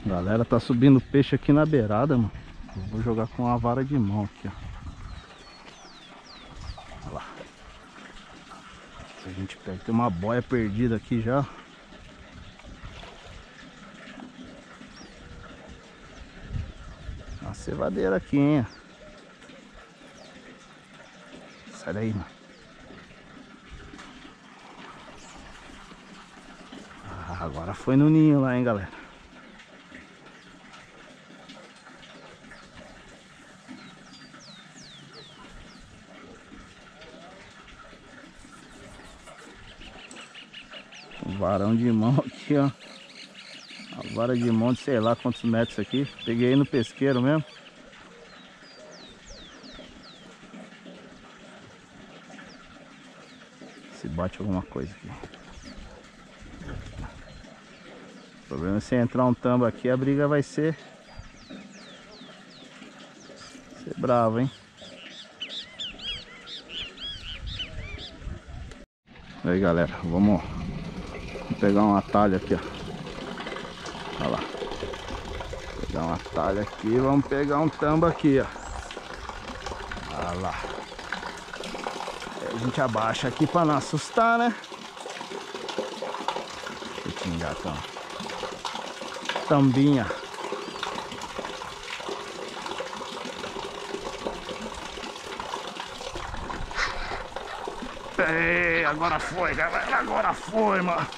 Galera, tá subindo peixe aqui na beirada, mano. Eu vou jogar com uma vara de mão aqui, ó. Olha lá. Se a gente pega, tem uma boia perdida aqui já. Uma cevadeira aqui, hein. Sai daí, mano. Ah, agora foi no ninho lá, hein, galera. Um varão de mão aqui, ó. A vara de mão de sei lá quantos metros aqui. Peguei no pesqueiro mesmo. Se bate alguma coisa aqui. O problema é se entrar um tambo aqui, a briga vai ser brava, hein? Aí, galera, vamos pegar um atalho aqui, ó. Olha lá. Pegar um atalho aqui, vamos pegar um tambo aqui, ó. Olha lá. Aí a gente abaixa aqui pra não assustar, né? Deixa eu engatar. Tambinha. Ei, agora foi, galera. Agora foi, mano.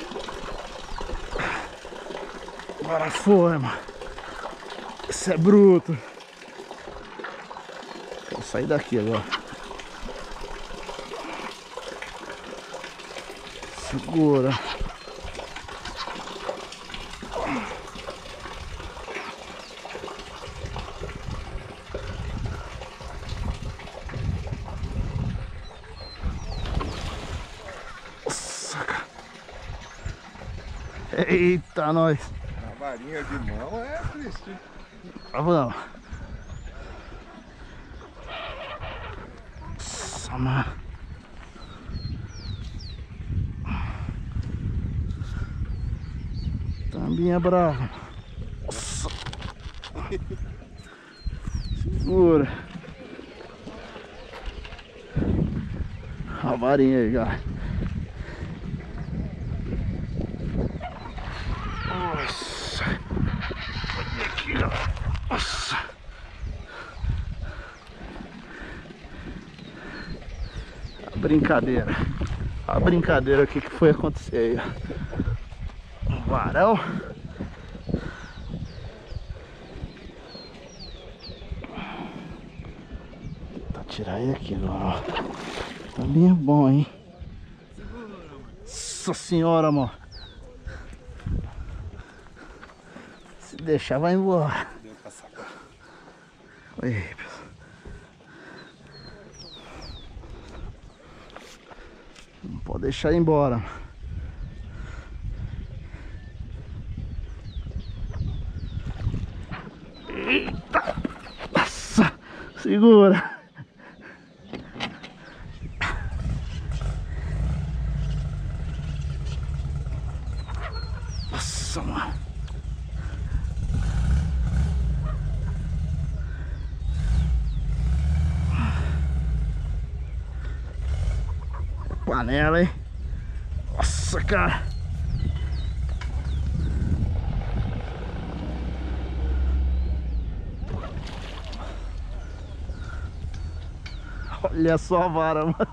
Agora foi, mano. Isso é bruto. Vou sair daqui agora. Segura. Nossa, cara. Eita, nós. A varinha de mão é triste. Vamos. Nossa, mano. Também é bravo. Nossa. Segura. A varinha aí, galera. Nossa. Olha aqui, galera. Nossa. A brincadeira. A brincadeira, o que foi acontecer aí? Um varão. Vou tirar ele aqui agora, ó. Tá bem bom, hein? Nossa senhora, amor. Se deixar, vai embora. Oi, pessoal. Não pode deixar ir embora. Eita! Nossa! Segura! Nossa, mano! Panela, hein? Nossa, cara! Olha só a vara, mano.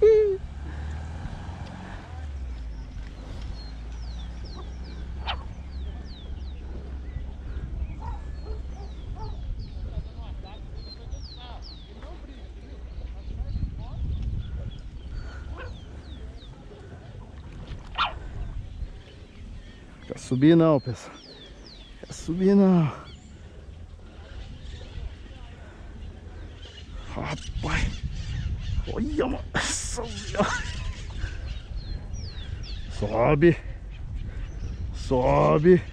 Quer subir não, pessoal. Quer subir não. Rapaz. Olha, mano. Sobe. Sobe.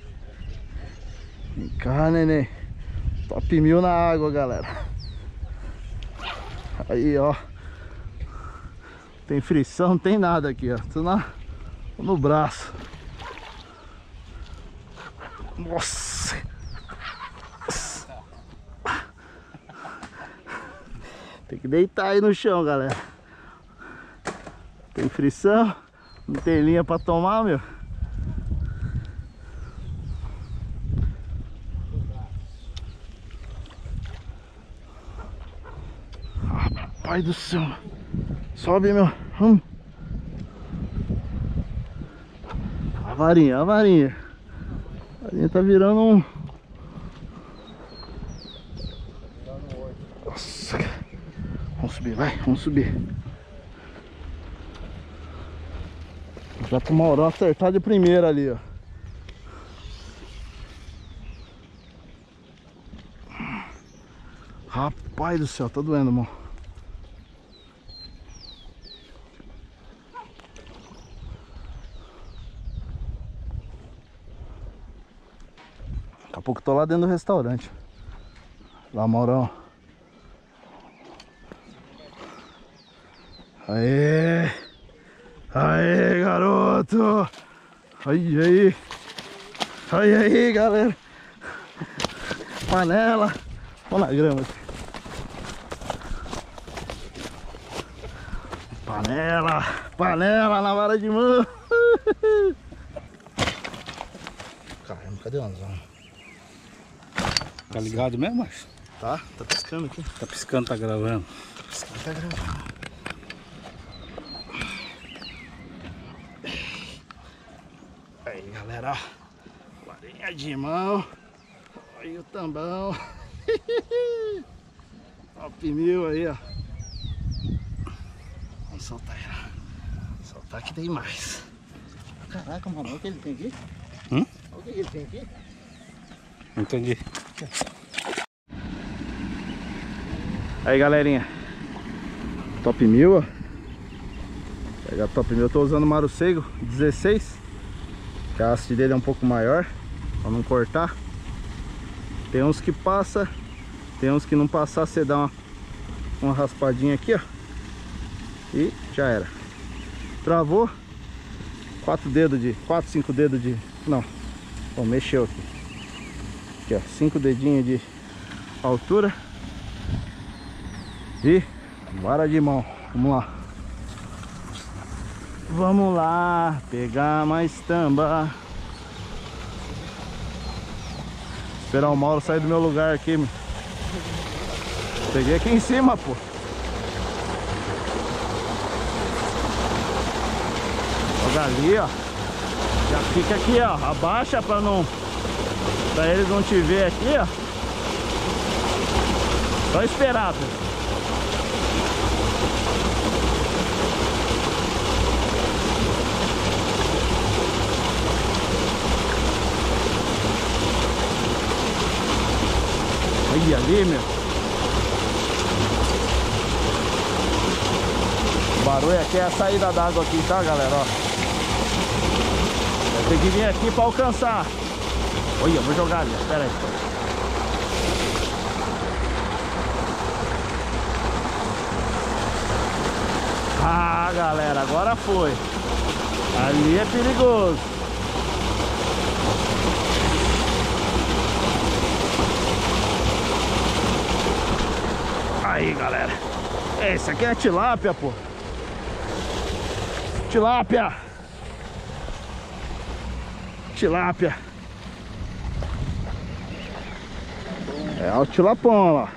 Vem cá, neném. Top 1000 na água, galera. Aí, ó. Tem frição, não tem nada aqui, ó. Tô no braço. Nossa. Tem que deitar aí no chão, galera. Tem frição, não tem linha pra tomar, meu. Rapaz do céu. Sobe, meu. Vamos. A varinha, a varinha. A varinha tá virando um... Nossa. Vamos subir, vai. Vamos subir. Já pro Maurão acertar de primeira ali, ó. Rapaz do céu, tá doendo, irmão. Daqui a pouco eu tô lá dentro do restaurante. Lá, Maurão. Aê! Aê, garoto! Aí! Aí, galera! Panela! Olha na grama aqui. Panela na vara de mão! Caramba, cadê o anzão? Tá ligado mesmo, macho? Tá piscando aqui. Tá piscando, tá gravando. Tá piscando, tá gravando. Aí, galera, ó. Varinha de mão. Aí o tambão. Top 1000 aí, ó. Vamos soltar ele, ó. Soltar que tem mais. Caraca, mano, olha o que ele tem aqui. Olha o que ele tem aqui. Entendi. Aí, galerinha, top 1000, ó. Pegar top 1000, eu tô usando o Marucego 16, que a haste dele é um pouco maior, pra não cortar. Tem uns que passa, tem uns que não passar, você dá uma raspadinha aqui, ó, e já era. Travou, 4, 5 dedos de... Não, bom, mexeu aqui. Aqui, ó, 5 dedinhos de altura. E vara de mão, vamos lá. Vamos lá, pegar mais tamba. Esperar o Mauro sair do meu lugar aqui, meu. Peguei aqui em cima, pô. Joga ali, ó. Já fica aqui, ó. Abaixa pra eles não te ver aqui, ó. Só esperar, pô. Olha ali, meu. O barulho aqui é a saída d'água aqui, tá, galera? Ó. Vai ter que vir aqui pra alcançar. Olha, eu vou jogar ali, espera aí. Ah, galera, agora foi. Ali é perigoso. Aí, galera. Esse aqui é tilápia, pô. Tilápia. Tilápia. É o tilapão lá.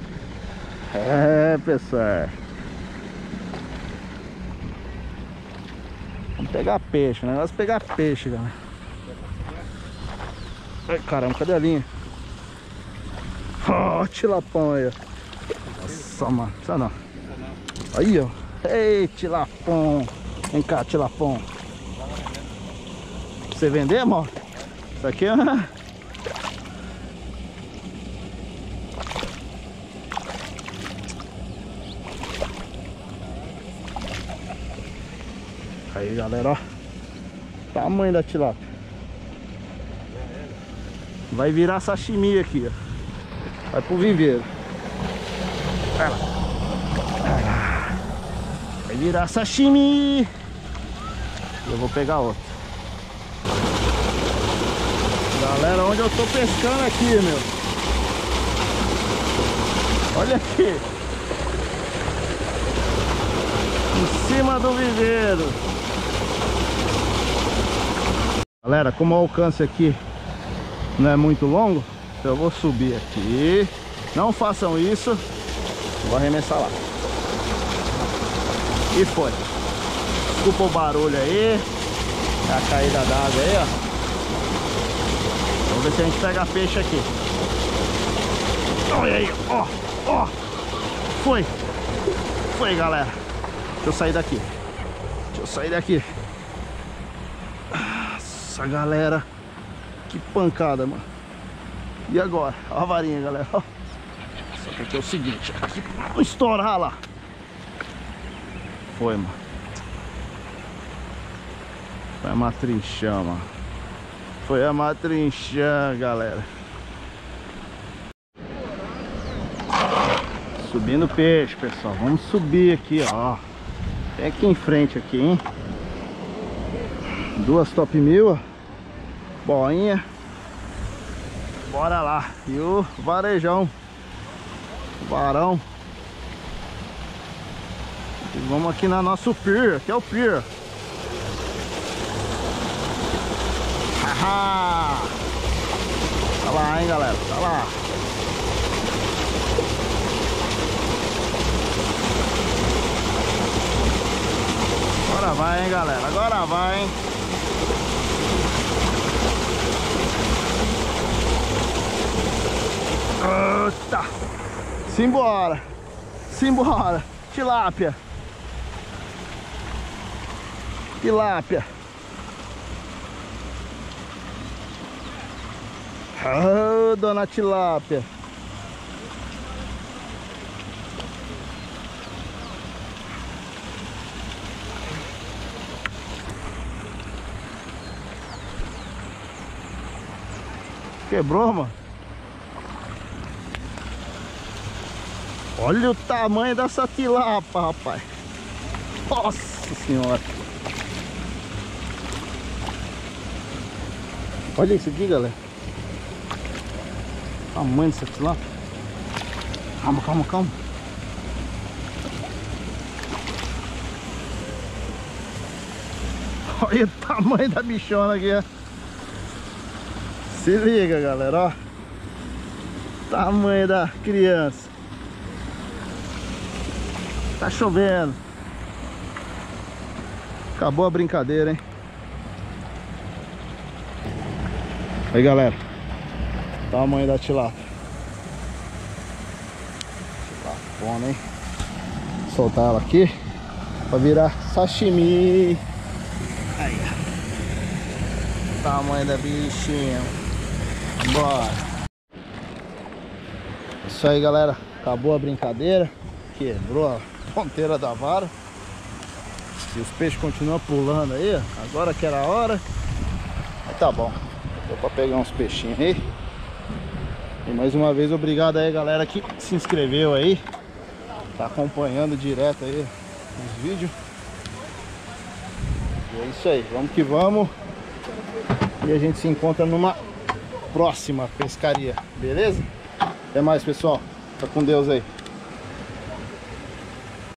É, pessoal. Vamos pegar peixe, o negócio é pegar peixe, galera. Ai, caramba, cadê a linha? Ó, tilapão aí, ó. Nossa, mano, precisa não. Aí, ó. Ei, tilapão. Vem cá, tilapão. Pra você vender, amor? Isso aqui é... Aí, galera, ó. Tamanho da tilápia. Vai virar sashimi aqui, ó. Vai pro viveiro. Vai lá. Vai virar sashimi. Eu vou pegar outro. Galera, onde eu tô pescando aqui, meu? Olha aqui. Em cima do viveiro. Galera, como o alcance aqui não é muito longo, eu vou subir aqui. Não façam isso. Vou arremessar lá. E foi. Desculpa o barulho aí. É a caída d'água aí, ó. Vamos ver se a gente pega peixe aqui. Olha aí, ó, ó. Foi. Foi, galera. Deixa eu sair daqui. Deixa eu sair daqui. Nossa, galera. Que pancada, mano. E agora? Olha a varinha, galera. Ó. Só que aqui é o seguinte. Aqui não estourar lá. Foi, mano. Foi a matrinchã, mano. Foi a matrinchã, galera. Subindo peixe, pessoal. Vamos subir aqui, ó. Até aqui em frente aqui, hein. 2 top 1000, ó. Boinha. Bora lá. E o varejão. Varão. E vamos aqui na nosso pier. Aqui é o pier. Haha. Tá lá, hein, galera. Tá lá. Agora vai, hein, galera. Agora vai, hein. Eita. Simbora. Simbora. Tilápia. Tilápia. Ah, dona tilápia. Quebrou, mano. Olha o tamanho dessa tilápia, rapaz. Nossa senhora. Olha isso aqui, galera. O tamanho dessa tilápia. Calma, calma, calma. Olha o tamanho da bichona aqui, ó. Se liga, galera, ó. Tamanho da criança. Tá chovendo. Acabou a brincadeira, hein? Aí, galera. Tamanho da tilápia. Tilapona, hein? Vou soltar ela aqui pra virar sashimi. Aí. Tamanho da bichinha. Bora. Isso aí, galera. Acabou a brincadeira. Quebrou a ponteira da vara. E os peixes continuam pulando aí, ó. Agora que era a hora. Mas tá bom. Deu pra pegar uns peixinhos aí. E mais uma vez, obrigado aí, galera, que se inscreveu aí. Tá acompanhando direto aí os vídeos. E é isso aí. Vamos que vamos. E a gente se encontra numa próxima pescaria. Beleza? Até mais, pessoal. Tá com Deus aí.